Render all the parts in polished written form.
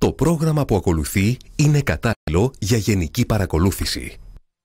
Το πρόγραμμα που ακολουθεί είναι κατάλληλο για γενική παρακολούθηση.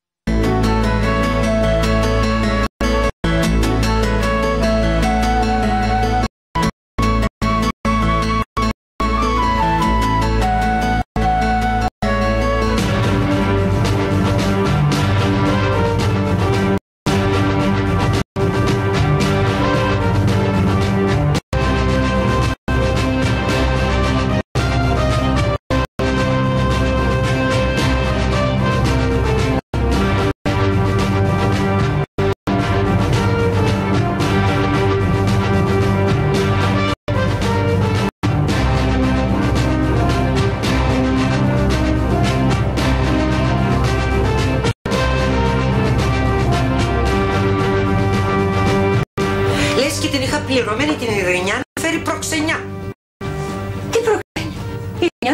Πληρωμένη την Ειρηνιά να φέρει προξενιά. Τι προξενιά? Η Ειρηνιά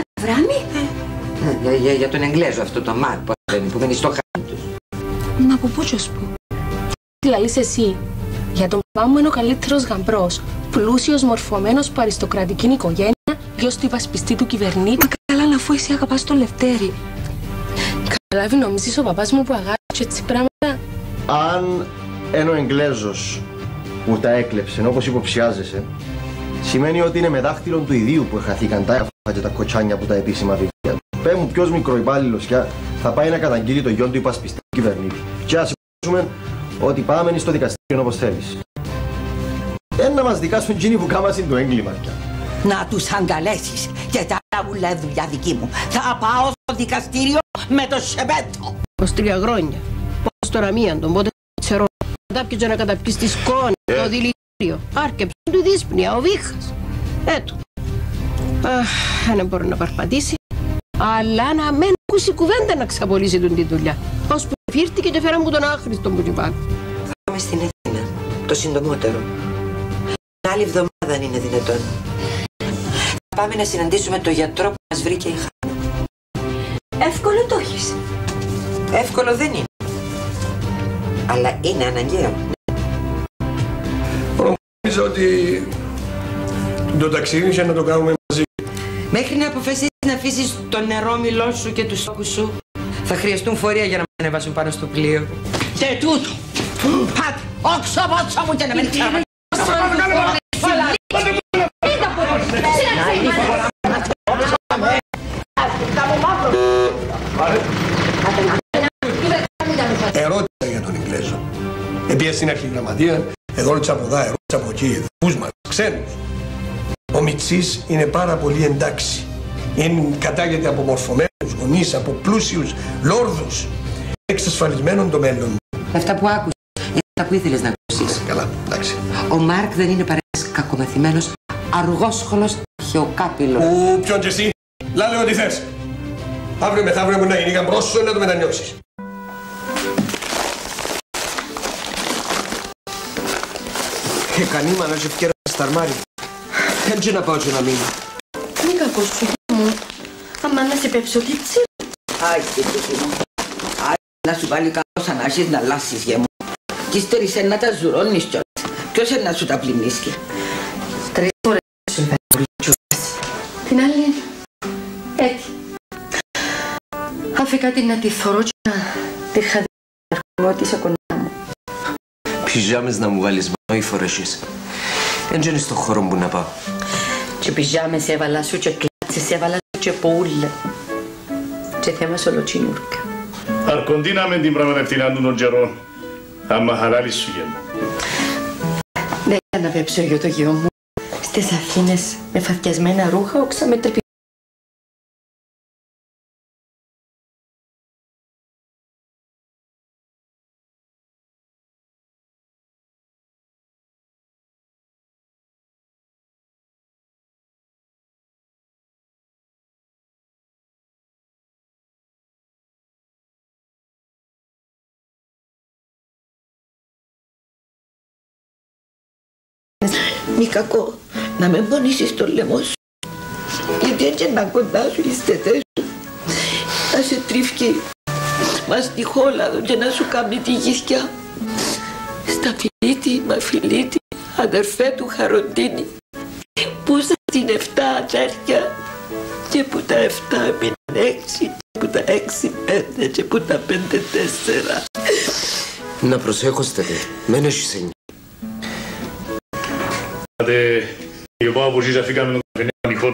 βράνει? Για τον Εγγλέζο αυτό το Μάρκ που μένει στο χάρι τους. Μα από πού σου πω? Τι λαλείς εσύ? Για τον παπά μου είναι ο καλύτερος γαμπρός. Πλούσιος, μορφωμένος, από αριστοκρατική οικογένεια, γιος του υπασπιστή του κυβερνήτη. Μα καλά, να αφού εσύ αγαπάς τον Λευτέρη. Καταλάβει, νομίζεις ο παπάς μου που αγάπησε έτσι πράγματα? Αν ένα Εγγλέζος που τα έκλεψε όπως υποψιάζεσαι, σημαίνει ότι είναι με δάχτυλο του ιδίου που χαθήκαν τα έφαγα και τα κοτσάνια από τα επίσημα βιβλία του. Πες μου ποιος μικροϊπάλληλος θα πάει να καταγγείλει το γιο του υπασπιστή του κυβερνήτη. Και ας υπόσχουμε ότι πάμε στο δικαστήριο όπως θέλεις. Να μας δικάσουν εκείνοι που κάμασαν το έγκλημα πια. Να τους αγκαλέσεις και τα ούλα δουλειά δική μου. Θα πάω στο δικαστήριο με το σεβέτο. 23 χρόνια. Πώς τώρα μίαν τον πότε ξέρω. Κατάπιε να καταπιείς τη σκόνη, το δηλητήριο. Άρκεψε του δύσπνοια, ο Βίχας. Έτω. Δεν μπορεί να παρπατήσει, αλλά να μην ακούσει κουβέντα να ξαπολύσει τον τη δουλειά. Ώσπου φύρτηκε και φέρα μου τον άχρηστο που πάνω. Θα πάμε στην Αθήνα, το συντομότερο. Την άλλη εβδομάδα αν είναι δυνατόν. Θα πάμε να συναντήσουμε τον γιατρό που μας βρήκε η Χάνα. Εύκολο το έχεις. Εύκολο δεν είναι. Αλλά είναι αναγκαίο. Νομίζω ότι το ταξίδι είχε να το κάνουμε μαζί. Μέχρι να αποφασίσεις να αφήσεις το νερόμυλό σου και τους στόχους σου, θα χρειαστούν φορεία για να με ανεβάσουν πάνω στο πλοίο. Και τούτο. Πάτε, όξω πότσο μου και να μην ξέρω. Ερώτησα για τον Εγγλέζο. Επία στην αρχιγραμματεία, ερώτησα από εδώ, ερώτησα από εκεί, δούς μας, ξένους. Ο Μιτσής είναι πάρα πολύ εντάξει. Κατάγεται από μορφωμένους γονείς, από πλούσιους λόρδους. Εξασφαλισμένον το μέλλον. Αυτά που άκουσες είναι αυτά που ήθελες να ακούσεις. Καλά, εντάξει. Ο Μάρκ δεν είναι παρά ένας κακομαθημένος, αργόσχολος αρχαιοκάπηλος. Ποιον και εσύ, λάλε ό,τι θες. Αύριο μεθαύριο μου να γίνει γαμπρός σου να το μετανιώσεις. Κανεί μάνα και ευκαιρά στα αρμάρια. Έτσι να πάω και να μείνω. Μη κακός σου, μου. Αμά να σε πέψω τίτσι. Άιτε, τύχη μου. Να σου βάλει καλώς να έχεις να αλλάσεις γε μου. Κι ύστερησε να τα ζουρώνεις κιόλας. Ποιος είναι να σου τα πλημμίσκει. 3 φορές σου συμβαίνει την άλλη, έτσι. Άφηκα την να τη θωρώ και να τη χαδί της ακονά μου. Πιζάμες να μου βάλεις μόνο ή φορέσεις. Έτσι είναι στο χώρο μου να πάω. Και πιζάμες έβαλα σου και κλάτσες έβαλα σου και πουλ. Και θέμα σολοτσινούρκα. Αρκοντίναμε την πραγματευτήνα του τον καιρό. Άμα χαλάλης σου γέμου. Δεν ήταν να βέψω για το γιο μου. Στις Αθήνες με φαθιασμένα ρούχα όξα με τρεπι. Μη κακό να με πονήσεις το λαιμό σου. Γιατί έτσι να κοντά σου οι στετές σου. Να σε τρίφκει μας τη χόλαδο και να σου κάνει τη γυθιά. Στα φιλίτη, μα φιλίτη, αδερφέ του Χαροντίνη. Πούσα την 7 αδέρφια. Και που τα 7 έμειναν 6, και που τα 6 5, και που τα 5 4. Να προσέχωστε, μεν έχεις εννιά. Εγώ από εσείς αφήκαμε τον καφενέ ανοιχτό.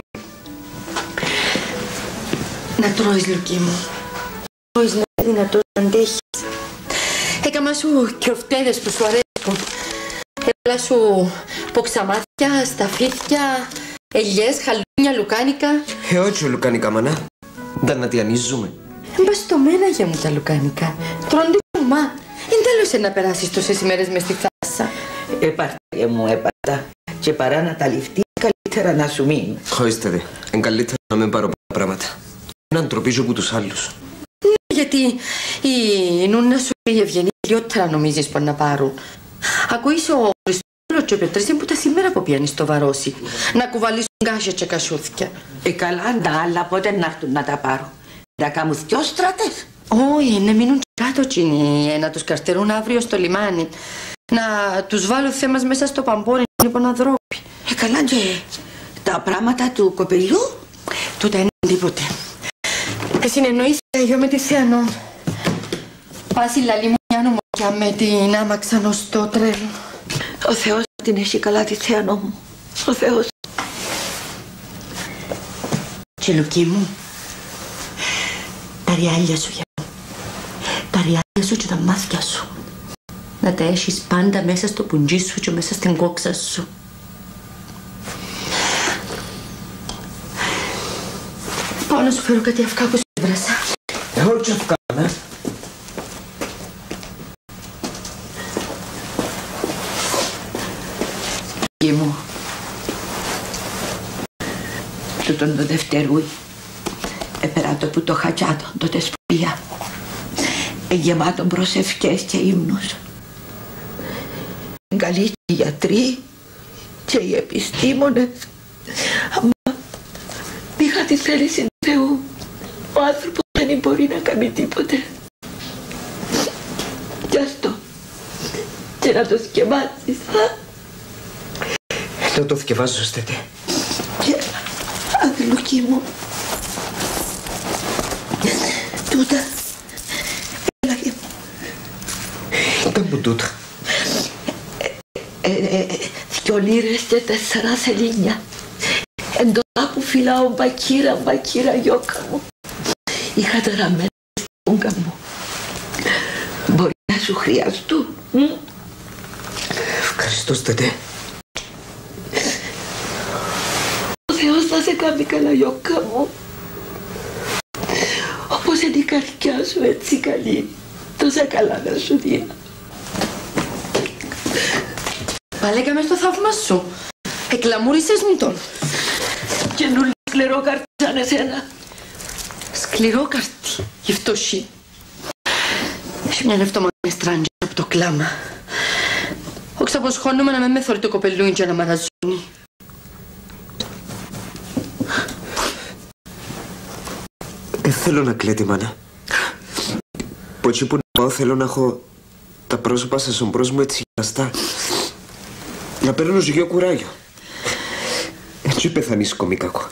Να τρώεις, Λουκί μου. Τρώεις να είναι δυνατός να αντέχεις. Έκαμα σου κιοφτέδες που σου αρέσκουν. Έβαλα σου ποξαμάθια, σταφίδια, ελιές, χαλούνια, λουκάνικα. Όχι λουκάνικα, μανά. Δεν να τιανίζουμε. Μπαστομένα για μου τα λουκάνικα. Τρώνε κουμά. Εν τέλος να περάσεις τόσες ημέρες μες στη θάλασσα. Έπαρτα μου, έπαρτα. Και παρά να τα ληφτείς, καλύτερα να σου μείνει. Χωρίστε δε. Εν καλύτερα να μην πάρω πράγματα. Να ντροπίζω από τους άλλους. Γιατί η νούνα σου και η Ευγενή λιότερα νομίζεις πως να πάρουν. Ακούεις ο Χριστόλος και ο Πετρίσεν που τα σήμερα που πιάνει στο Βαρόσι. Να κουβαλήσουν κάσια και κασούθια. Καλά, τα άλλα πότε να έρθουν να τα πάρω. Να κάνουν δυο στράτες. Όχι, να μείνουν κάτω τσινοί, να τους καρτερούν αύριο στο λιμάνι. Να τους βάλουν θέμας μέσα στο παμπόρι, λοιπόν αδρόπι. Καλά και τα πράγματα του κοπελιού. Τούτα είναι τίποτε. Συνεννοήθηκα εγώ με τη Θεανό. Πάση λαλή μου μια νομοκιά με την άμαξαν στο τρέλο. Ο Θεός την έχει καλά τη Θεανό μου. Ο Θεός. Και Λουκί μου, τα ριάλια σου για μου. Τα ριάλια σου και τα μάτια σου. Να τα έχεις πάντα μέσα στο πουντζί σου και μέσα στην κόξα σου. Πάω να σου φέρω κάτι αυκά που σου έβρασα. Εγώ τι αυκά, ναι. Γη μου, τούτον το Δευτερούι, επεράτω που το χατσάτο, το τεσπία, γεμάτο προσευχές και ύμνους. Καλοί και οι γιατροί και οι επιστήμονες. Αμά, είχα τη θέληση του Θεού. Ο άνθρωπος δεν μπορεί να κάνει τίποτε. Κι αυτό. Και να το σκευάσεις, Να το θκευάζω, στέτε. Και αδελούκι μου. Τούτα. Έλαγε. Ήταν που τούτα. 2 λίρες και 4 σελίνια. Εντολά που φυλάω μπακύρα γιώκα μου. Είχα γραμμένα στη φούγκα μου. Μπορεί να σου χρειαστούν. Ευχαριστώ, στέτε. Ο Θεός θα σε κάνει καλά, γιώκα μου. Όπως είναι η καρδιά σου έτσι καλή, τόσα καλά να σου δει. Παλέκαμε στο θαύμα σου. Εκλαμούρισες μου τον. Καινούλη σκληρό καρτί σαν εσένα. Σκληρό καρτί, γυφτωσί. Έχει μια λεφτομανία στράντζα από το κλάμα. Όχι αποσχώνουμε να με θωρεί το κοπελούιν και να μαραζώνει. Δεν θέλω να κλαίτε, μάνα. Από εκεί που να πάω θέλω να έχω τα πρόσωπα σας ομπρός μου έτσι γελαστά. Να παίρνω ζυγείο κουράγιο. Έτσι πεθανίσκω μη κακό.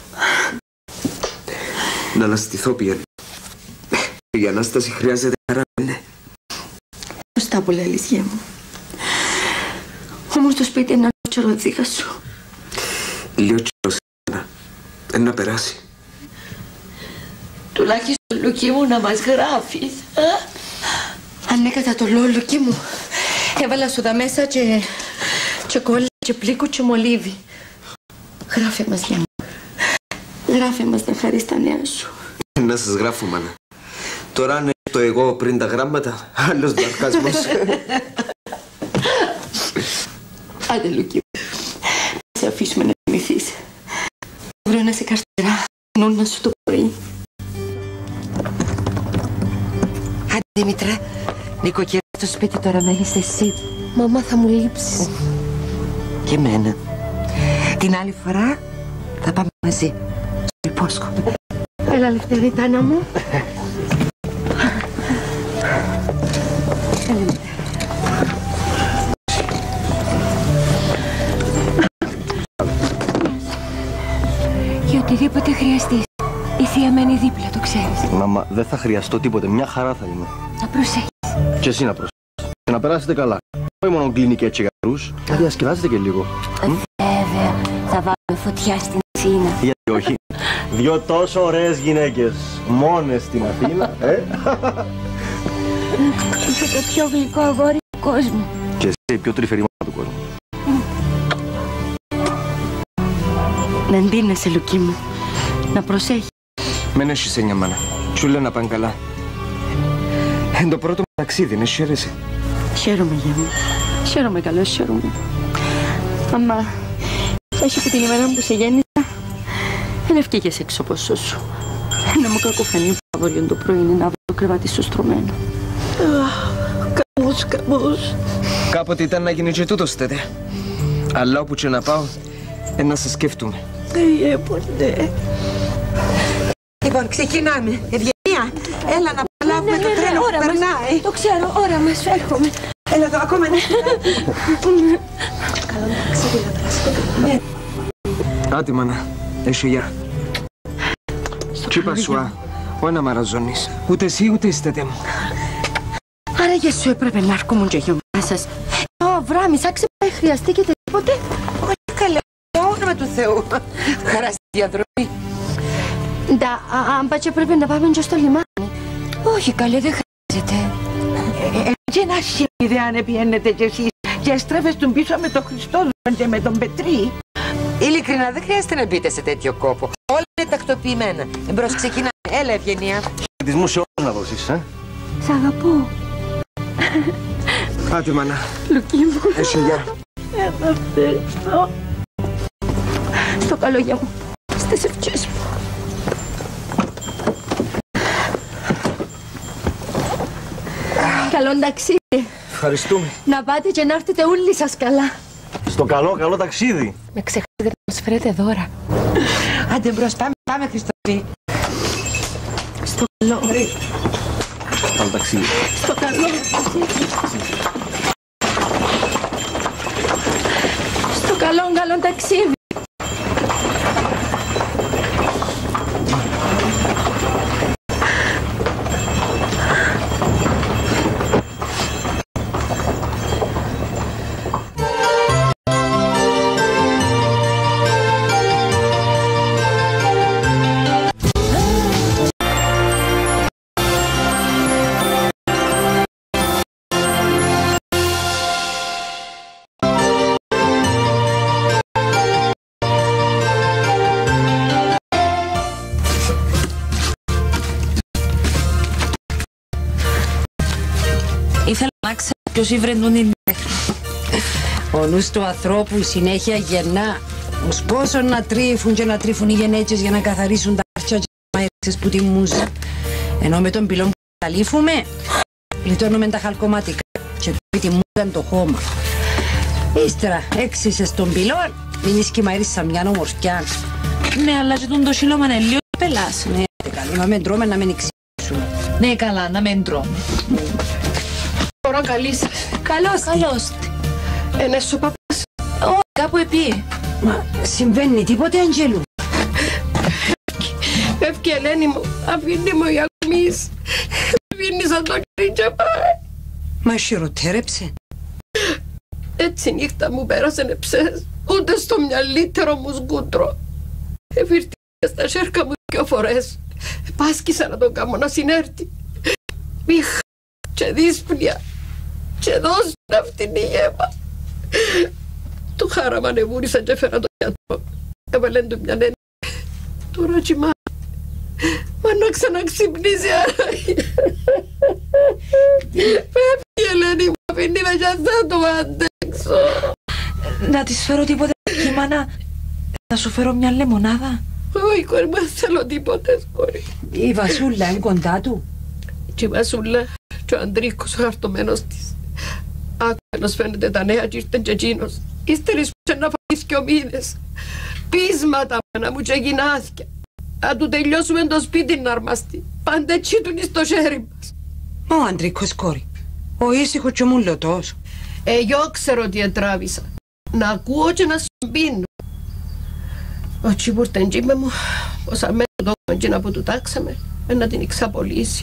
Να αναστηθώ πιαν. Η Ανάσταση χρειάζεται χαρά, ναι. Σωστά που λέει, Λυσιά μου. Όμως το σπίτι είναι ένα τσοροδίχα σου. Λίγο τσοροσένα. Να περάσει. Τουλάχιστον, Λουκί μου, να μας γράφεις. Αν ναι, κατά το λόγο, Λουκί μου, έβαλα σου τα μέσα και κόλλα και πλήκο και μολύβι. Γράφε μας, γεια μου. Γράφε μας να χαρείς τα νέα σου. Να σας γράφω, μάνα. Τώρα αν το εγώ πριν τα γράμματα, άλλος μπαρκασμός. Άντε, Λουκί μου, σε αφήσουμε να θυμηθείς. Αύριο να σε καρτερά, νόνα σου το πρωί. Άντε, Δήμητρα, νοικοκυρά στο σπίτι τώρα να είσαι εσύ. Μαμά, θα μου λείψεις. Και εμένα. Την άλλη φορά θα πάμε μαζί. Στο υπόσχομαι. Έλα, Λευτερίτανα μου. Για οτιδήποτε χρειαστείς. θεία μένει δίπλα, το ξέρεις. Μαμά, δεν θα χρειαστώ τίποτε. Μια χαρά θα είμαι. Να προσέχεις. Και εσύ να προσέχεις. Και να περάσετε καλά. Όχι μόνο κλινικές και γιατρούς. Να διασκεδάσετε και λίγο. Βέβαια. Θα βάλουμε φωτιά στην Αθήνα. Γιατί όχι. Δυο τόσο ωραίες γυναίκες. Μόνες στην Αθήνα, Είσαι το πιο γλυκό αγόρι του κόσμου. Και εσύ η πιο τρυφερή μάνα του κόσμου. Να εντύνεσαι, Λουκί μου. Να προσέχεις. Μεν έχεις έννοια, μάνα. Σου λέω να πάνε καλά. Εν το πρώτο μου ταξίδι, ναι, χαίρεσαι. Χαίρομαι, γεια μου. Χαίρομαι, καλώς, χαίρομαι. Μαμά, έχει και την ημέρα που σε γέννησα. Δεν ευκήγες έξω από σου. Να μου κακοφανεί που αύριο το πρωί είναι να βρω το κρεβάτι σου στρωμένο. Καμούς. Κάποτε ήταν να γίνει και τούτος, τέτε. Αλλά όπου και να πάω, να σε σκέφτομαι. Ποτέ. Λοιπόν, ξεκινάμε. Ευγενία, έλα να προλάβουμε το τρένο που περνάει. Το ξέρω, ώρα μας, έρχομαι. Έλα εδώ, ακόμα ένα. Καλό ταξίδι, Λατρασκό. Άντε, μάνα. Έχει γεια. Τι είπα σου, όχι να μαραζώνεις. Ούτε εσύ, ούτε η τέτε μου. Άρα για σου έπρεπε να έρχομουν και γιομά σας. Ο Βράμις, άξεπα χρειαστήκετε τίποτε. Όχι καλά, το όνομα του Θεού. Χαρά στη διαδρομή. Αν πάτσε πρέπει να πάμε και στο λιμάνι. Όχι καλέ, δεν χρειάζεται. Και να σχέδια αν επιένετε κι εσείς και στρέφεστε πίσω με τον Χριστό και με τον Πετρί. Ειλικρινά, δεν χρειάζεται να μπείτε σε τέτοιο κόπο. Όλα είναι τακτοποιημένα. Εμπρός, ξεκινάμε. Έλα, Ευγενία. Χαιρετισμούς σε όλους να δώσεις, Σ' αγαπώ. Άντε, μάνα. Λουκί μου. Έχει γεια. Ευχαριστώ. Στο καλό, γεια μου. Στις ευχές μου. Καλό ταξίδι. Ευχαριστούμε. Να πάτε και να έρθετε όλοι σας καλά. Στο καλό ταξίδι. Με ξεχάσετε να μας φέρετε δώρα. Άντε μπρος, πάμε Χριστόφι. Στο καλό. Καλό ταξίδι. Στο καλό. Στο καλό ταξίδι. Ήθελα να ξέρω ποιος ήβρεντον είναι. Ο νους του ανθρώπου συνέχεια γεννά. Ως πόσο να τρίφουν και να τρίφουν οι γενέτσες για να καθαρίσουν τα αρχιά και τα μαΐρεξες που τιμούζαν. Ενώ με τον πυλόν που καλύφουμε, λιτώνουμε τα χαλκοματικά και που τιμούζαν το χώμα. Ύστερα έξισες τον πυλόν, μείνεις και μαΐρισσα μια ομορφιά. Ναι, αλλά και τον το σύλλομα είναι λίγο πελάς. Ναι, καλή, να μην τρώμε, να μην εξηγήσουμε. Ναι, καλά, να μην τρώμε. Ώρα καλή σας. Καλώς. Ένας ο παπάς. Όχι, κάπου επί. Μα συμβαίνει τίποτε, Αγγέλου? Φεύγει η Ελένη μου, αφήνει μου η ακμής. Αφήνει σαν το κρύν και πάει. Μα χειροτέρεψε. Έτσι νύχτα μου πέρασε νεψές, ούτε στο μυαλύτερο μου σκούτρο. Εφήρθηκε στα σέρκα μου 2 φορές. Πάσκησα να τον κάνω να συνέρθει. Μήχα και δύσπνια και δώσουν αυτήν η γέμα. Του χάραμα ανεβούρισα και έφερα τον γιατρό. Έβαλεν του μια νένη. Τώρα κοιμά. Μα να ξαναξυπνήσει άραγε. Φεύγει η Ελένη μου, αφήνει με κι θα το αντέξω. Να της φέρω τίποτε, μάνα. Να σου φέρω μια λεμονάδα. Όχι, κόρη μου, δεν θέλω τίποτε, κόρη. Η Βασούλα είναι κοντά του. Και η Βασούλα και ο Αντρίκος ο χαρτωμένος της. Άκουενος φαίνεται τα νέα και ήρθεν και εκείνος. Ύστερης που να φανείς 2 μήνες. Πείσματα μάνα μου και γυνάθηκε. Αν του τελειώσουμε το σπίτι να αρμαστεί. Πάντα έτσι του είναι στο χέρι μας. Μα ο Αντρίκος, κόρη. Ο ήσυχος και ο μουλωτός. Εγώ ξέρω τι ετράβησα. Να ακούω και να σου πίνω. Ο Τσίπουρτεν είπε μου πως αμέσως το κοντζίνα που του τάξαμε να την εξαπολύσει.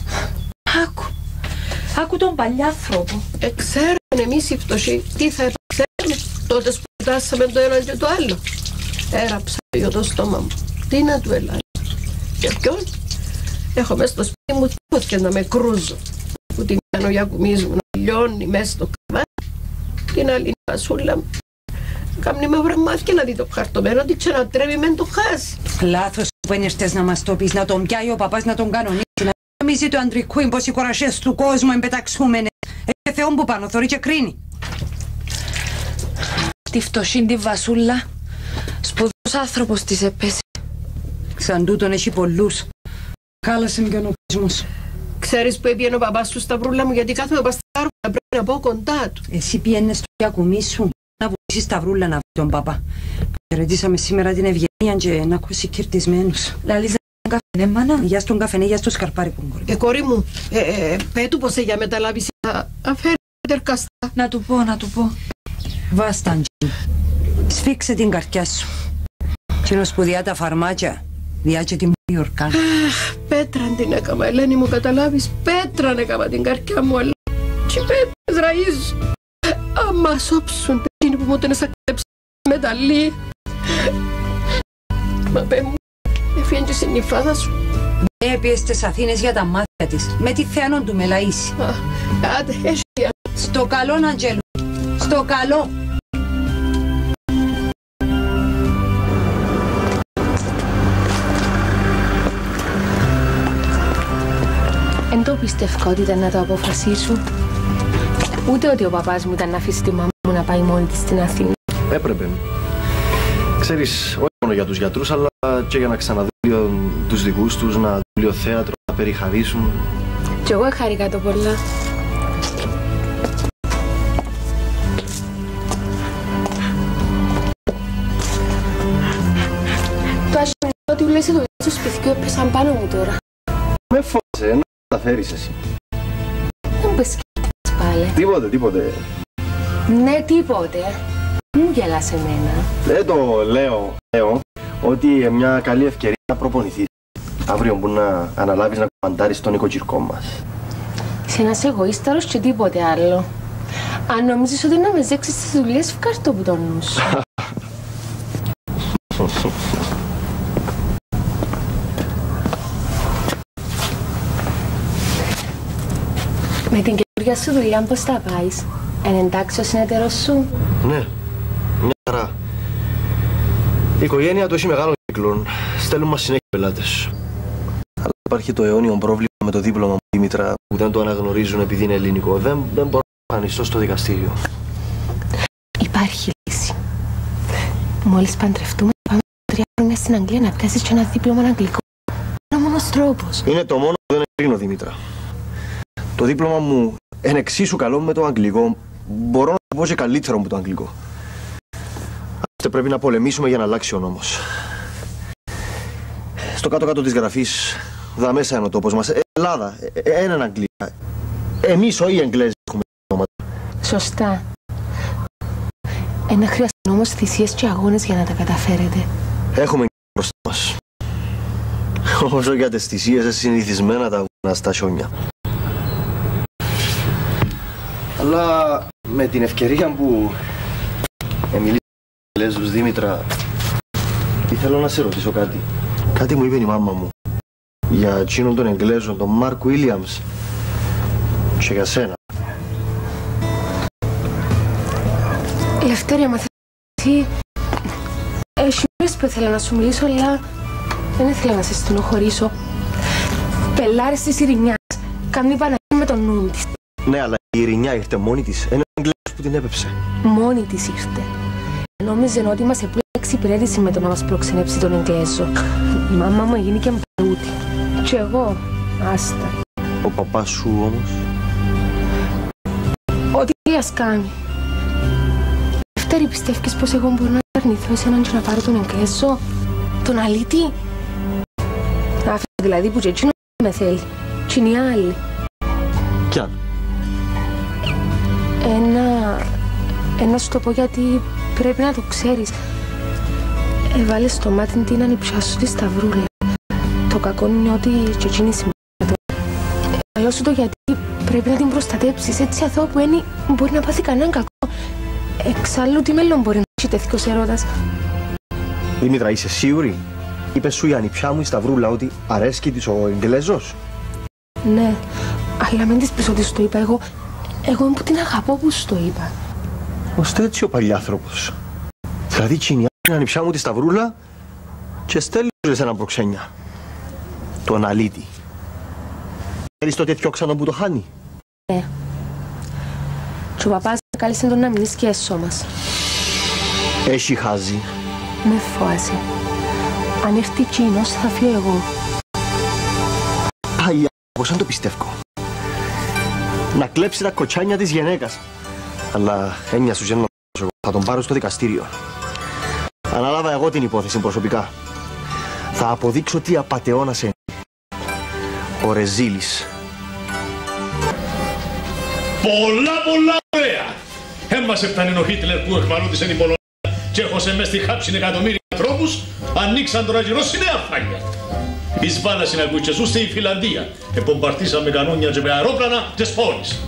Άκου τον παλιάνθρωπο. Ξέραμε εμείς οι φτωχοί τι θα επαξέρουμε τότε που φτάσαμε το ένα και το άλλο. Έραψα για το στόμα μου. Τι να του ελάλει. Και ποιον? Έχω μέσα στο σπίτι μου τίποτε και να με κρούζω. Που την κάνω για κουμίζου να λιώνει μέσα στο καβάρι. Την άλλη πασούλα μου. Κάμνει με βραμάθηκε να δει το χαρτομένο ότι ξανατρέβει μεν το χάσει. Λάθος που ένερτες να μας το πεις, να τον πιάει ο παπάς να τον κανονίσει, να νομίζει το αντρικού πως οι κορασιές του κόσμου εμπεταξούμενες. Έχει Θεόν που πάνω, θωρεί και κρίνει. Τη φτωχή τη Βασούλα, σπουδαίος άνθρωπος της επέσει. Σαν τούτον έχει πολλούς. Χάλασε με και ο κόσμος. Ξέρεις που έπιανε ο παπάς σου Σταυρούλα μου, γιατί κάθομαι παστάρου να πρέπει να πάω κοντά του. Εσύ πιένες στο γιακουμί σου να βοηθήσεις Σταυρούλα να βρει τον παπά. Χαιρετήσαμε σήμερα την Ευγενία και να ακούσει κερτισμένους. Λαλίζα τον καφενέ, μάνα. Γεια στον καφενέ, γεια στο σκαρπάρι που μπορεί. Κορί μου, πέτου πως για μεταλάβηση θα αφαίρει τερκαστά. Να του πω. Βάστα, Αντζή. Σφίξε την καρδιά σου. Και που διά τα φαρμάκια, διά και την Μιορκά. Πέτραν την έκαμα, Ελένη μου, καταλάβεις. Πέτραν έκαμα την καρδιά μου, αλλά και πέτρες ραΐζουν. Άμα σώψουν εκείνοι που μου την εσακρέψαν μεταλλή. Μα πέ μου, έφυγε και στην νυφάδα σου. Έπιες στις Αθήνες για τα μάτια της, με τη Θεάνον του με λαΐσει. Άντε, έχει. Στο καλό, Αντζέλου, στο καλό. Εν το πιστεύω ότι ήταν να το αποφασίσω. Ούτε ότι ο παπάς μου ήταν να αφήσει τη μαμά μου να πάει μόνη της στην Αθήνα. Έπρεπε. Ξέρεις, όχι μόνο για τους γιατρούς, αλλά και για να ξαναδούν τους δικούς τους, να δουν θέατρο, να περιχαρίσουν. Κι εγώ χάρηκα το πολλά. Το άσχημο ότι βλέπει το στο σπιτικό έπεσαν πάνω μου τώρα. Με φόβασε, να τα φέρεις εσύ. Δεν μου πες σκέφτεσαι πάλι. Τίποτε. Ναι, τίποτε. Μου γελάς εμένα. Δεν το λέω ότι μια καλή ευκαιρία να προπονηθείς. Αύριο που να αναλάβεις να κομμαντάρεις τον οικοκυρκό μας. Είσαι ένας εγωίσταρος και τίποτε άλλο. Αν νομίζεις ότι να με ζέξεις τις δουλειές, φκάρτο που τον νου σου. Με την καινούργια σου δουλειά πώς θα πάεις? Εντάξει ο συνεταιρός σου? Ναι, μια χαρά. Η οικογένεια του έχει μεγάλο κύκλο. Στέλνουν μας συνέχεια πελάτες. Αλλά υπάρχει το αιώνιο πρόβλημα με το δίπλωμα μου, Δήμητρα, που δεν το αναγνωρίζουν επειδή είναι ελληνικό. Δεν μπορώ να εμφανιστώ στο δικαστήριο. Υπάρχει λύση. Μόλις παντρευτούμε, πάμε 3 χρόνια στην Αγγλία να πιάσεις και ένα δίπλωμα αγγλικό. Είναι ο μόνος τρόπος. Είναι το μόνο που δεν εγκρίνω, Δήμητρα. Το δίπλωμα μου είναι εξίσου καλό με το αγγλικό. Μπορώ να το πω και καλύτερο από το αγγλικό. Άστε πρέπει να πολεμήσουμε για να αλλάξει ο νόμος. Στο κάτω-κάτω της γραφής, δα μέσα είναι ο τόπος μας. Ελλάδα, έναν Αγγλία. Εμείς όχι οι Εγγλέζοι έχουμε ονόματα. Σωστά. Ένα χρειάζεται όμως θυσίες και αγώνες για να τα καταφέρετε. Έχουμε μπροστά μας. Όσο για τις θυσίες, συνηθισμένα τα βουνά στα χιόνια. Αλλά με την ευκαιρία που μιλήσαμε Εγγλέζους, Δήμητρα, ήθελα να σε ρωτήσω κάτι. Κάτι μου είπε η μάμα μου για εκείνον τον Εγγλέζο, τον Μάρκ Βίλιαμς, και για σένα. Λευτέρια, μα εσύ... Έχει μέρες που ήθελα να σου μιλήσω, αλλά δεν ήθελα να σε στενοχωρήσω. Πελάρες της Ειρηνιάς, κάνει Παναγία με τον νου της. Ναι, αλλά η Ειρηνιά ήρθε μόνη της. Είναι ο Εγγλέζος που την έπεψε. Μόνη της ήρθε. Νόμιζε ότι μας έπλεξε εξυπηρέτηση με το να μας προξενέψει τον Εγγλέζο. Η μάμα μου έγινε και μπαρούτη. Και εγώ, άστα. Ο παπάς σου όμως? Ό,τι ας κάνει. Δεύτερη, πιστεύεις πως εγώ μπορώ να αρνηθώ εσέναν και να πάρω τον Εγγλέζο? Τον αλήτη? Αυτό δηλαδή που και εκείνο με θέλει. Και είναι οι άλλοι. Κι αν? Ένα σου το πω γιατί πρέπει να το ξέρεις. Έβαλε στο μάτι την ανιψιά σου τη σταυρούλα. Το κακό είναι ότι και εκείνη σημαίνει. Καλό σου το γιατί πρέπει να την προστατέψεις. Έτσι αθώο που είναι μπορεί να πάθει κανέναν κακό. Εξάλλου τι μέλλον μπορεί να έχει τέτοιος έρωτας. Δήμητρα, είσαι σίγουρη? Είπε σου η ανιψιά μου η σταυρούλα ότι αρέσκει της ο Εγγλέζος? Ναι, αλλά μην της πεις ότι σου το είπα εγώ. Εγώ που την αγαπώ που σου το είπα. Ώστε έτσι ο παλιάνθρωπος. Δηλαδή τσινιά την ανιψιά μου τη σταυρούλα και στέλνει σε έναν προξένια. Τον αλήτη. Ξέρεις το τέτοιο ξάνο που το χάνει? Ναι. Και ο παπάς κάλεσε τον να μείνει και έσω μας. Έχει χάζει. Με φόασε. Αν έρθει εκείνος θα φύγω εγώ. Παλιά, εγώ σαν το πιστεύω. Να κλέψει τα κοτσάνια της γυναίκας. Αλλά έννοια σου γένω θα τον πάρω στο δικαστήριο. Ανάλαβα εγώ την υπόθεση προσωπικά. Θα αποδείξω τι απατεώνας είναι. Ο Ρεζίλης. Πολλά ωραία! Έμασε φτάνει ο Χίτλερ που εχμαλώτησε την Πολωνία και έχωσε μες στη χάψη εκατομμύρια ανθρώπους, ανοίξαν τώρα γυρώ στη νέα φάγια. Εισβάλασαν ακούει και ζούσε στη Φιλανδία. Εμπομπαρτίσαν με κανόνια και με αερόπλανα τις πόλεις.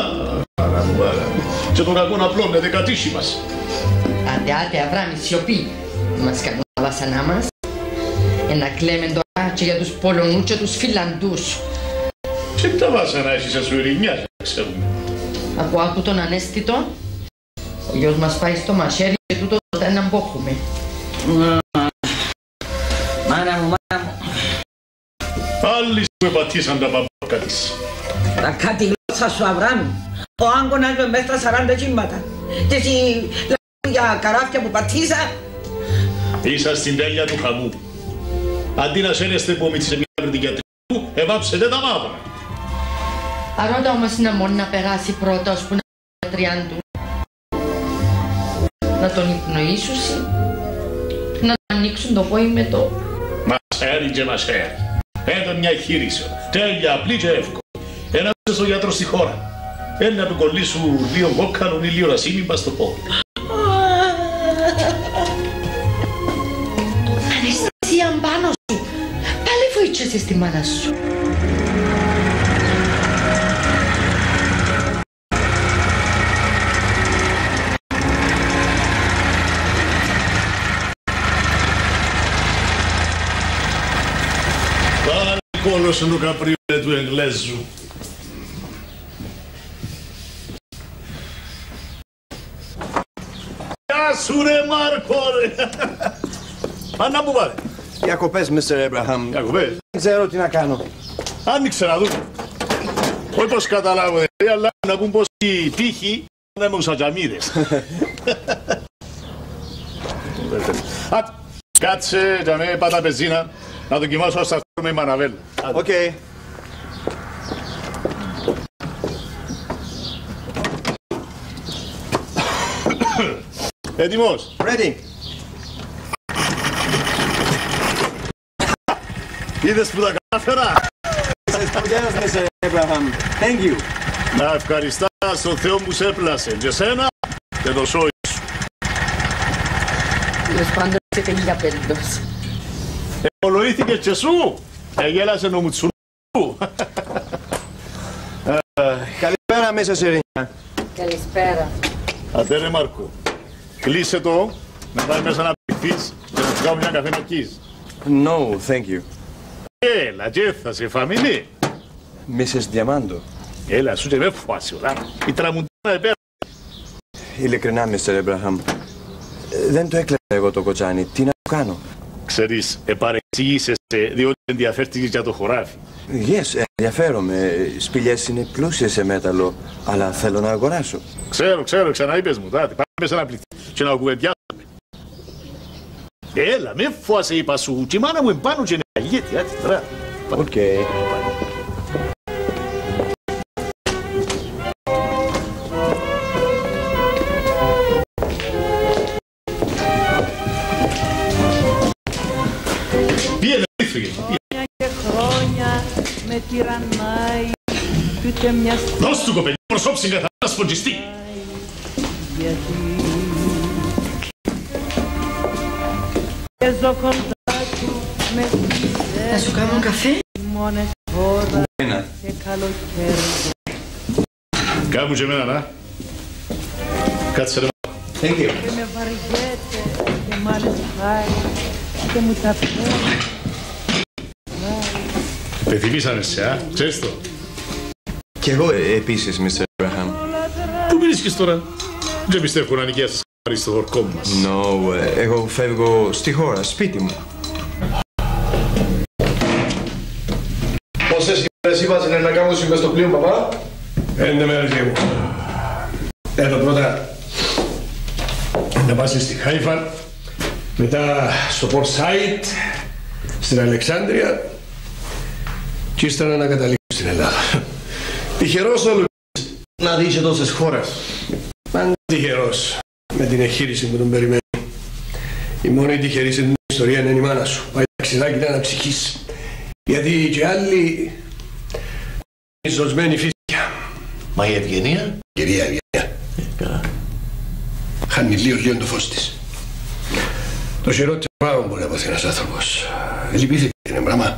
Και το κακό να πλώνεται κατήσι μας. Άντε, Αβράμι, σιωπή. Μας κάνουν τα βάσανά μας. Να κλαίμε τώρα και για τους Πολωνούς και τους Φιλανδούς. Και τα βάσανα έχεις σε σου ειρηνιάζει, ξέρουμε. Άκου τον ανέστητο. Ο γιος μας πάει στο μαχαίρι και τούτο θα είναι να μπόχουμε. Μάνα μου. Άλλοι σου επατήσαν τα παπάκα της. Τα κάτι γλώσσα σου, Αβράμι. Ο άγκωνας με μέσα στα 40 κύματα. Και εσύ για καράφια που πατήσα. Είσαστε στην τέλεια του χαμού. Αντί να σένεστε που με τις εμιάδρες την γιατρικού, εβάψετε τα μαύρα. Αρώτα όμως είναι μόνο να περάσει πρώτα ώσπου να γιατριάν του. Να τον υπνοήσουν, να τον ανοίξουν το πόη με το... Μασέρι και μασέρι. Έντον μια εγχείρηση. Τέλεια, απλή και εύκολη. Ένα στο γιατρό στη χώρα. Να του κολλήσουν λίγο κόκκανον ή λίγο ρασίμι πας στο πόδι. Αναισθησία πάνω σου. Πάλι βοήθησες στη μάνα σου. Πάλι κόλλωσαν το καπρίολε του Εγγλέζου. Γεια σου ρε Μάρκο ρε! Ανά μου πάρε. Διακοπές, Mr. Abraham. Διακοπές. Δεν ξέρω τι να κάνω. Άνοιξε να δούμε. Όχι πως καταλάβω, αλλά να πούν πως η τύχη να είμαι ουσατζαμίδες. Κάτσε και με πάτα πεζίνα να δοκιμάσω ως αυτό με η Μαναβέλ. Οκ. Έτοιμος. Ready. Είδες που τα κατάφερα. Ευχαριστώ, Mr. Abraham. Thank you. Να ευχαριστάς τον Θεό που σε έπλασε και σένα και το σόι σου. Τέλος πάντων σε τελεί για περίπτωση. Ευλογήθηκες και σου. Εγέλασε ο Μουτσουνού. Καλησπέρα, μέσα σε Ρήνια. Καλησπέρα. Αντέ ρε Μάρκο, κλείσε το, να πάει μέσα να πηχθείς και να σου κάνω μια καφέ να κείς. No, thank you. Έλα και θα σε φαμιλεί. Mrs. Diamando. Έλα, σου και με φουάσει, όλα. Η τραμουντίνα επέρα. Ειλικρινά, Mr. Abraham. Δεν το έκλαιγα εγώ το κοτσάνι. Τι να το κάνω? Ξέρεις, επαρεξηγήσεσαι διότι ενδιαφέρθηκες για το χωράφι. Yes, ενδιαφέρομαι. Σπηλιές είναι πλούσιες σε μέταλλο, αλλά θέλω να αγοράσω. Ξέρω, ξαναείπες μου. Πάμε σε ένα πληθύ και να κουβεντιάσουμε. Έλα, με φουάσε είπα σου. Και η μάνα μου εμπάνω και είναι αγίτη. Άτσι τώρα. Οκ. Πήγαινε, έφυγε. Και χρόνια με τυραννάει κι ούτε μια στιγμή. Δώσ' του κοπέλι, προσώψη καθαρά σφοντιστή. Γιατί Να σου κάνω καφέ? Ένα. Κάμου και εμένα, να. Κάτσε ρε. Thank you. Και με βαριέται και μ' αρεσάει και μου τα φέρνει. Πεθυμίσανε σε, ξέρεις το. Κι εγώ επίσης, Mr. Abraham. Πού βρίσκεις τώρα? Δεν πιστεύω να νοικιάσεις χάρη στο χορκό μας. No, εγώ φεύγω στη χώρα, σπίτι μου. Πόσες ημέρες είπατε να κάνουμε μες στο πλοίο, παπά? 5 μέρες μου. Εδώ πρώτα να πας στη Χάιφα, μετά στο Port Said, στην Αλεξάνδρεια και ύστερα να καταλήξω στην Ελλάδα. Τυχερός όλο Να δεις τόσες χώρες. Πάντα τυχερός με την εγχείρηση που τον περιμένει. Η μόνη τυχερή στην ιστορία είναι η μάνα σου. Πάει ταξιδάκι να αναψυχείς. Γιατί και άλλοι είναι ζωσμένοι φύσια. Μα η ευγενία? Κυρία ευγενία. Καλά. Χάνει λίγο το φως της. Το χειρότερο πράγμα μπορεί να πάθει ένας άνθρωπος. Λυπήθηκε την πράγμα.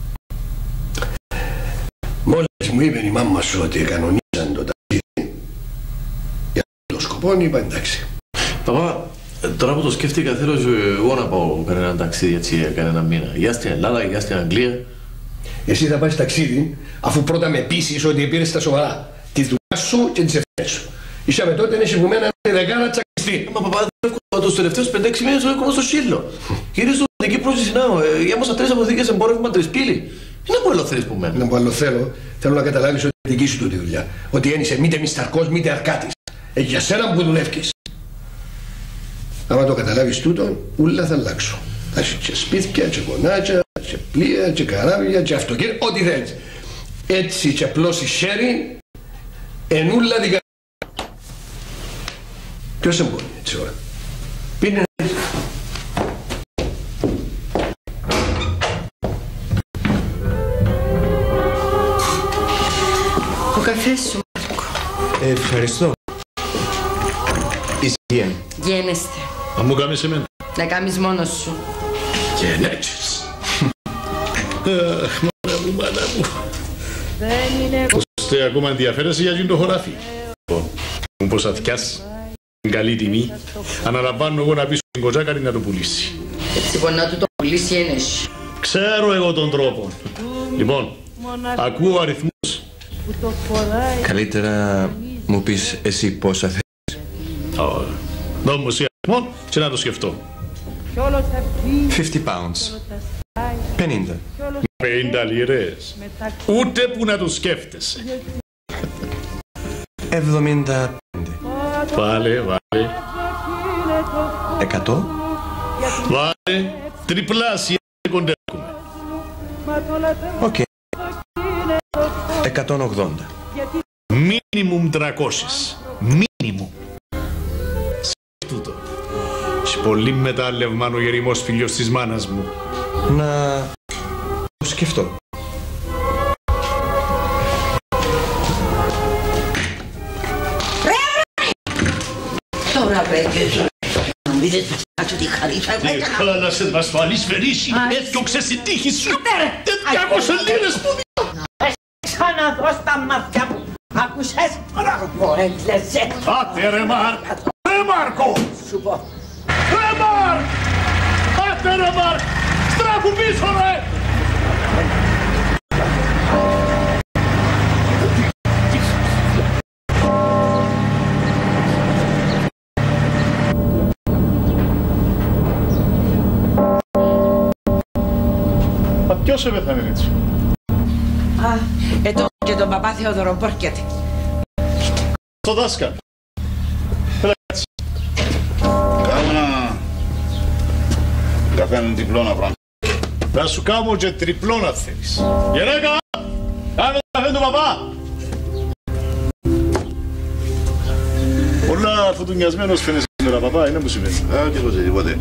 Μόλις μου είπε η μάμα σου ότι κανονίζαν το ταξίδι για το σκοπό, είπα εντάξει. Παπά, τώρα που το σκέφτηκα θέλω εγώ να πάω κανένα ταξίδι έτσι για κανένα μήνα. Για στην Ελλάδα, για στην Αγγλία. Εσύ θα πας ταξίδι αφού πρώτα με πείσεις ότι πήρες τα σοβαρά. Τη δουλειά σου και τις ευθύνες σου. Είσαμε τότε είναι σιγουμένα δεκάνα τσακιστή. Μα παπά, δεν έχω τους τελευταίους 5-6 μήνες ακόμα στο Σύλλο. Γυρίζω στην εκεί πρόσφυση να έμωσα 3 αποθήκες εμπόρευμα Τρισπύλη. Είναι που άλλο θέλεις που μένω. Είναι που άλλο θέλω να καταλάβεις ότι είναι δική σου τούτη δουλειά. Ότι ένισε μήτε μυσταρκός μήτε αρκάτης. Για σένα που δουλεύκεις. Άμα το καταλάβεις τούτο, ούλα θα αλλάξω. Θα έχει και σπίτια, και γονάτια, και πλοία, και καράβια, και αυτοκίνητα, ό,τι θέλεις. Έτσι και απλώσει χέρι, ενούλα δικά. Ποιος σε μπορεί έτσι ώρα. Πίνε. Ο καφές σου, Μάρκο. Ευχαριστώ. Είσαι Γένεστε. Θα μου κάνεις εμένα. Να κάνεις μόνος σου. Γενέτσες. Αχ, μάνα μου. Ώστε ακόμα ενδιαφέρεσαι για το χωράφι. Μου πως αθιάς, την καλή τιμή, αναλαμβάνω εγώ να πεις την κοτσάκαρη να το πουλήσει. Έτσι μπορεί να του το πουλήσει ένεση. Ξέρω εγώ τον τρόπο. Λοιπόν, ακούω αριθμούς. Καλύτερα μου πεις εσύ πόσα θέλεις. Δώμ' μου εσύ αριθμό και να το σκεφτώ. 50 pounds. 50. 50 λίρες. Ούτε που να το σκέφτεσαι. 75. Βάλε. 100. Βάλε τριπλάσια κοντεύουμε. Οκ. 180. Μίνιμουμ 300. Μίνιμουμ. Τούτο. Έχει πολύ μετάλλευμα ο γεριμός φίλιος της μάνας μου. Να το σκεφτώ. Τώρα πρέπει να μου είδες πίσω τη χαρίφα. Χάλασες με ασφαλής φερίσι, έφτιωξες την τύχη σου. 400 λίρες που δίνω. Ξαναδώ στα μάτια μου. Άκουσες, Μάρκο, έγκλεσαι. Άτε ρε Μάρκ, ρε Μάρκο. Σου πω. Ρε Μάρκ, άτε ρε Μάρκ, στράφου πίσω ρε. Ποιος σε πέθανε έτσι? Και τον παπά Θεόδωρο Πόρκεται. Στο δάσκαλο. Έλα κάτσε. Κάμε ένα καφέ έναν τριπλώνα πράγμα. Θα σου κάνω και τριπλώνα θέλεις. Γερέκα, κάνε το καφέ του παπά. Πολλά φωτουνιασμένος φαίνεσαι σήμερα παπά, είναι που συμβαίνει. Και εγώ σε τίποτε.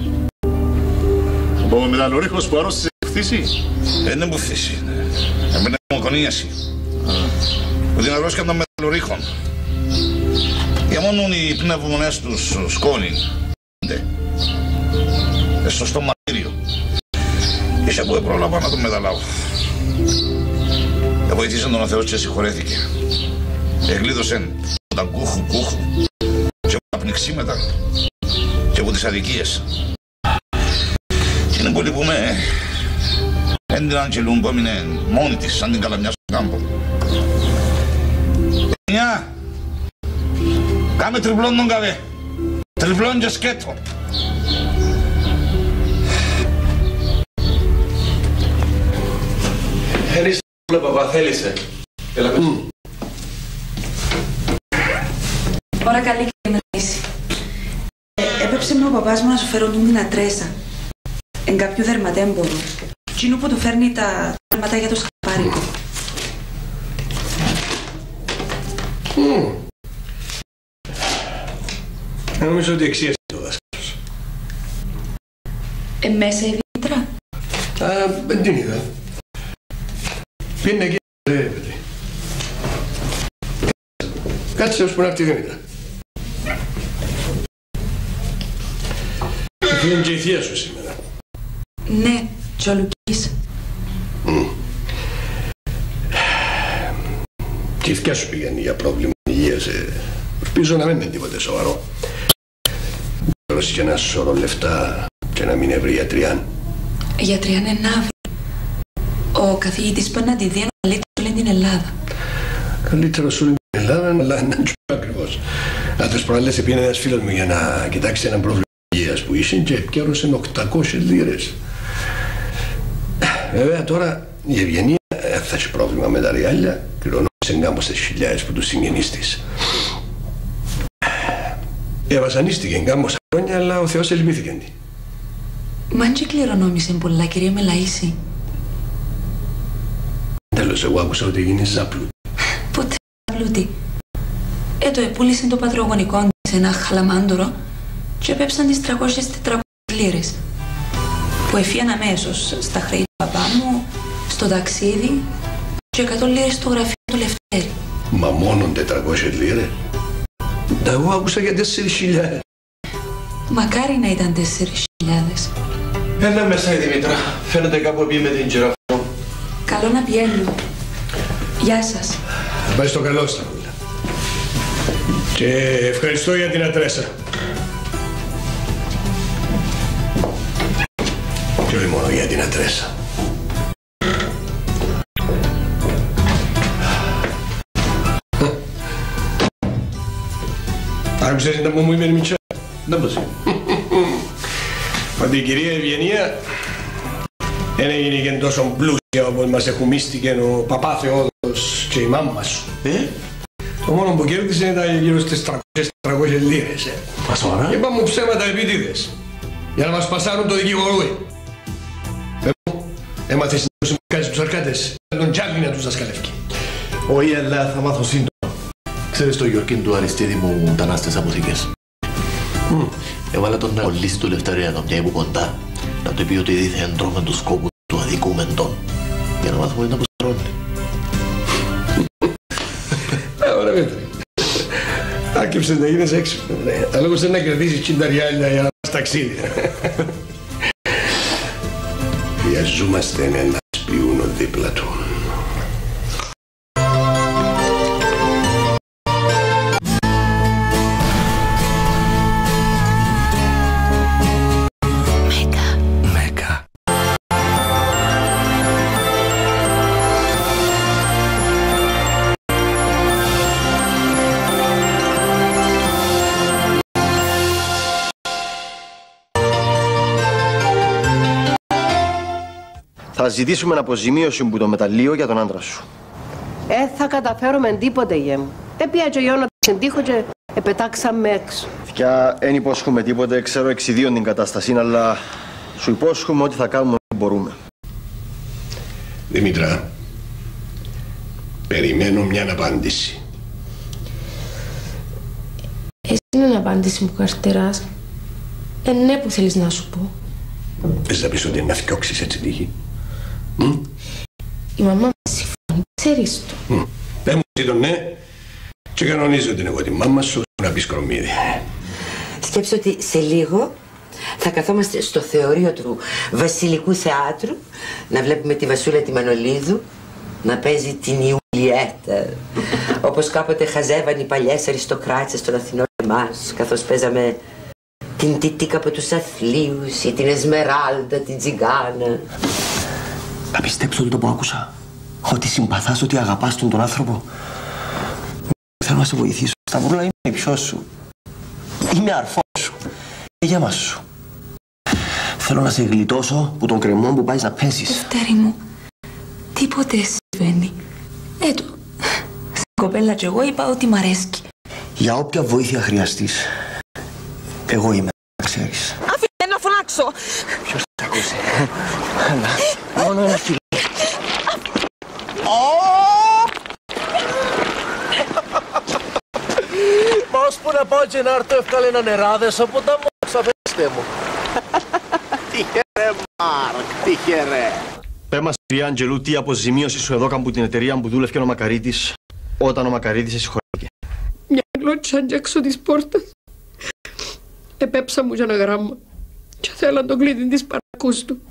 Ο μεταλλορίχος που αρρώστησε χθήσει. Είναι που χθήσει. Εμένα μου κονίαση. Που την αρρώσκαν των μεταλλορίχων. Για μόνον οι πνευμονές τους σκόνη. Στο μαρτύριο. Και που πρόλαβα να τον μεταλάβω. Βοήθησε τον ο Θεός και συγχωρέθηκε. Εγλίδωσε τον κούχου και από τα πνιξίματα και από τις αδικίες. Και είναι πολύ που με εν την Αγγελούν που έμεινε μόνη της σαν την καλαμιά στον κάμπο. Μια, κάμε τριπλόν τον καβέ. Τριπλόν και σκέτο. Ευχαριστώ, παπά, θέλησε. Έλα πες. Ώρα καλή και με λύση. Έπεψε με ο παπάς μου να σου φέρω την ατρέσα. Εν κάποιο δερματέμπορο. Εκείνο που του φέρνει τα δέρματα για το σκαπάρικο. Νομίζω ότι εξίασε το δάσκαλος. Μέσα η Δήμητρα. Δεν την είδα. Πήγαινε εκεί, παιδί. Κάτσε ώσπου να έρθει η Δήμητρα. Είναι και η θεία σου σήμερα. Ναι, και ο Λουκής. Και η θεία σου πηγαίνει για πρόβλημα υγείας. Ελπίζω να μην είναι τίποτε σοβαρό. Δώσει και ένα σωρό λεφτά και να μην έβρει γιατριά. Γιατριά είναι ναύρη. Ο καθηγητής πάει να τη δει καλύτερα όλη την Ελλάδα. Καλύτερα σου όλη την Ελλάδα, αλλά να τσου ακριβώς. Αν τις προάλλες πήγαινε ένας φίλος μου για να κοιτάξει έναν πρόβλημα υγείας που είσαι και επικέρωσε 800 λίρες. Βέβαια τώρα η Ευγενία θα έχει πρόβλημα με τα ριάλια, κληρονόμησε γκάμωσες χιλιάδες που τους συγγενείς της. Βασανίστηκε γκάμωσα χρόνια, αλλά ο Θεός ελπίθηκε τη. Μα αν και κληρονόμησε πολλά, κυρία Μελαΐση. Τέλος, εγώ άκουσα ότι γίνεις ζάπλουτη. Ποτέ ζάπλουτη. Το επούλησε το πατρογονικό της ένα χαλαμάντορο και πέψαν τις 300-400 λίρες. Που εφίαν αμέσως στα χρέη του παπά μου, στο ταξίδι και 100 λίρες στο γραφείο του Λευτέρη. Μα μόνον 400 λίρες. Εγώ άκουσα για 4.000. Μακάρι να ήταν 4.000. Έλα μέσα η Δημήτρα. Φαίνεται κάπου πει με την τζιραφό. Καλό να πηγαίνω. Γεια σας. Θα πάει στο καλό στα βούλα. Και ευχαριστώ για την ατρέσα. Και όχι μόνο για την ατρέσα. Άκουσες ήταν που μου είπε η Μιτσά. Δεν πως. Ότι η κυρία Ευγενία δεν έγινε και τόσο πλούσια όπως μας εχουμίστηκε ο παπά Θεόδωρος και η μάμα σου. Το μόνο που κέρδισε ήταν γύρω στις 300 λίρες. Πασόρα. Είπα μου ψέματα επίτηδες για να μας πασάρουν το δικηγορούι. Έμαθες να τους κάνεις τους αρκάτες, τον Τζάκλι να τους δασκαλεύει. Όχι, αλλά θα μάθω σύντομα. Ξέρεις το Γιορκίν του Αριστίδη μου μετανάστες αποθήκες. Έβαλα τον να κολλήσει του Λευτέρη να πιάει που κοντά. Να του πει ότι δίθεν τρώμε τους σκόπους του αδικούμεντον. Για να μάθουμε να αποστρώνει. Ωραία μέτρη. Άκεψες να γίνεις έξυπνο. Αλόγως να κερδίσεις 50 ριάλια για να πας ταξίδι. Χρειαζόμαστε έναν σπιούνο δίπλα του. Θα ζητήσουμε αποζημίωση που το μεταλλείο για τον άντρα σου. Θα καταφέρουμε τίποτε, γε μου. Έπια και ο Ιώνα στην τείχο και επετάξαμε έξω. Φυκιά, δεν υπόσχομαι τίποτε, ξέρω εξιδίων την κατάσταση, αλλά σου υπόσχομαι ότι θα κάνουμε ό,τι μπορούμε. Δημήτρα, περιμένω μια απάντηση. Εσύ είναι απάντηση που καρτεράς. Ναι που θέλεις να σου πω. Θες να πεις ότι είναι να φτιώξεις έτσι τύχη. Η μαμά μας συμφωνεί, ξέρεις το. Δεν μου πει το ναι και κανονίζω την εγώ τη μάμα σου να πεις κρομμύδι. Σκέψου ότι σε λίγο Θα καθόμαστε στο θεωρείο του Βασιλικού Θεάτρου να βλέπουμε τη Βασούλα τη Μανολίδου να παίζει την Ιουλιέτα, όπως κάποτε χαζεύαν οι παλιές αριστοκράτες των Αθηνών εμάς, καθώς παίζαμε την Τιτίκα από τους Αθλίους ή την Εσμεράλντα, την Τζιγκάνα. Θα πιστέψω το που άκουσα, ότι συμπαθάς, ότι αγαπάς τον άνθρωπο. Θέλω να σε βοηθήσω. Σταυρούλα, είμαι η ψιός σου. Είμαι αρφός σου. Γέμα σου. Θέλω να σε γλιτώσω που τον κρεμό που πάει να πέσεις. Δευτέρη μου, τίποτε συμβαίνει. Έτω, στην κοπέλα κι εγώ είπα ότι μ' αρέσκει. Για όποια βοήθεια χρειαστείς, εγώ είμαι, να ξέρεις. Άφηνε να φωνάξω. Ποιος θα ακούσει. Μόνο ένα φιλί. Μας που να πάω και να έρθω εύκαλε να νεράδες από τα μόξα, πέστε μου. Τυχερέ Μάρκ, τυχερέ. Πες μας, κυρία Αντζελού, τι αποζημίωση σου έδωκαν που την εταιρεία που δούλευε ο Μακαρίτης όταν ο Μακαρίτης σε συγχωρήκε. Μια γλώτσα και έξω της πόρτας. Επέψα μου για ένα γράμμα και θέλαν τον κλειδί της παρακούς του.